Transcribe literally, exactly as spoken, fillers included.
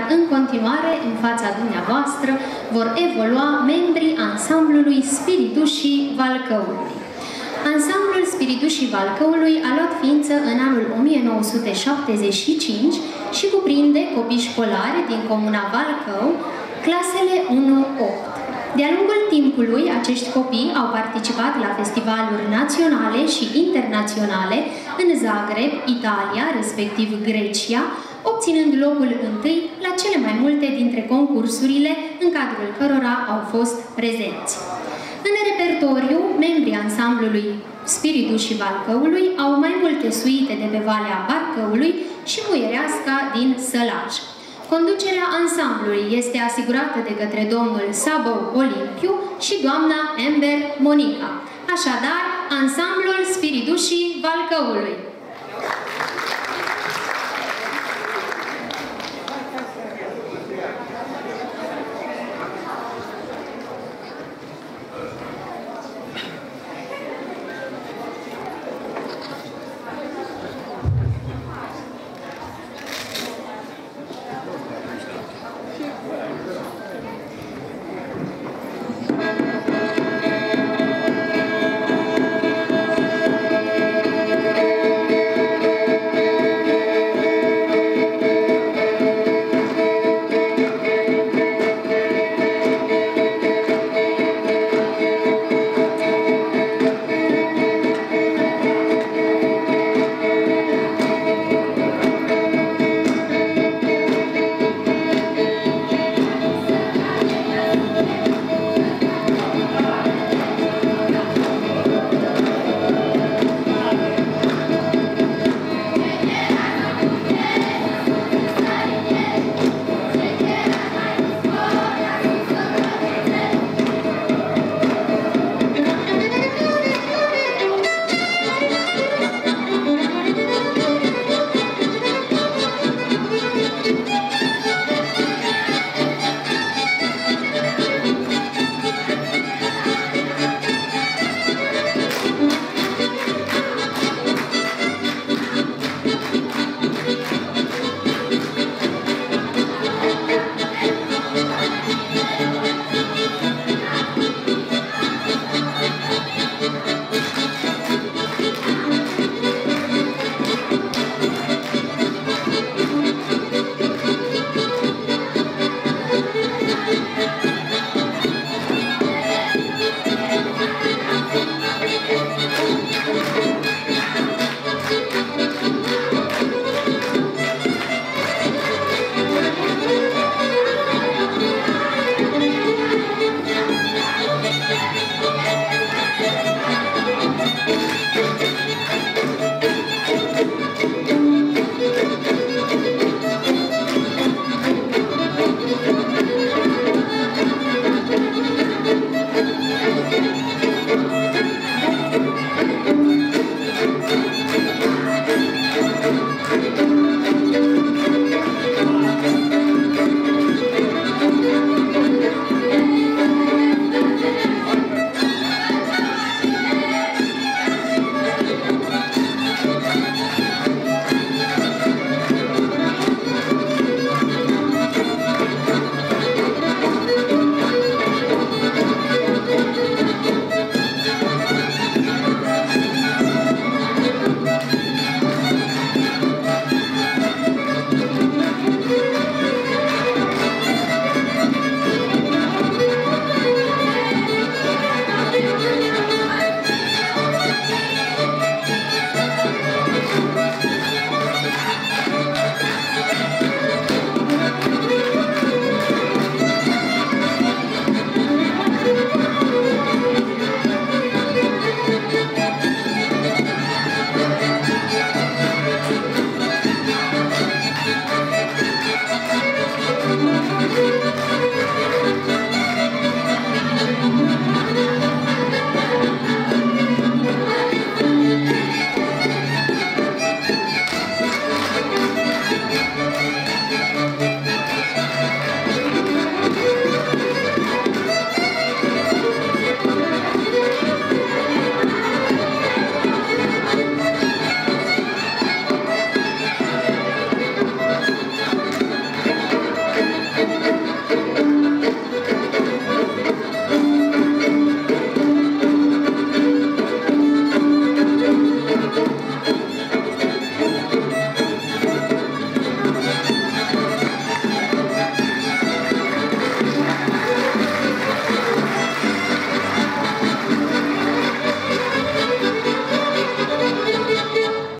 în continuare, în fața dumneavoastră, vor evolua membrii ansamblului Spiritușii Valcăului. Ansamblul Spiritușii Valcăului a luat ființă în anul o mie nouă sute șaptezeci și cinci și cuprinde copii școlari din comuna Valcău, clasele unu opt. De-a lungul timpului, acești copii au participat la festivaluri naționale și internaționale în Zagreb, Italia, respectiv Grecia, obținând locul întâi la cele mai multe dintre concursurile în cadrul cărora au fost prezenți. În repertoriu, membrii ansamblului Spiritușii Valcăului au mai multe suite de pe Valea Barcăului și Muiereasca din Sălaj. Conducerea ansamblului este asigurată de către domnul Sabău Olimpiu și doamna Ember Monica. Așadar, ansamblul Spiritușii Valcăului.